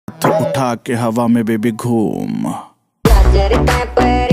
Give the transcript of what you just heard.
उठा के हवा में बेबी घूम। नजर तै पर